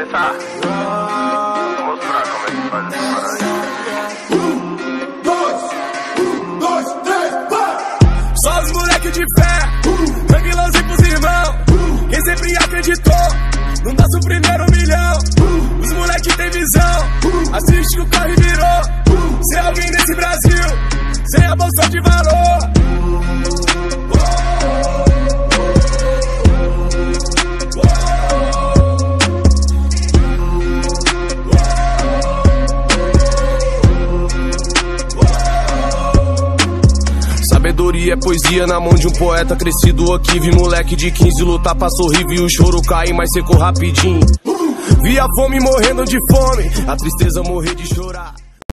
começar? Vou mostrar como é que faz essa parada. 1, 2, 3, vai! Só os moleque de fé, tranquilãozinho pros irmãos. Quem sempre acreditou no nosso primeiro milhão. Os moleque tem visão, assiste que o corre virou. Ser alguém nesse Brasil, sem a bolsa de valor. Sabedoria é poesia na mão de um poeta crescido aqui. Vi moleque de 15 lutar pra sorrir, vi o choro cair, mas secou rapidinho. Vi a fome morrendo de fome, a tristeza morrer de chorar.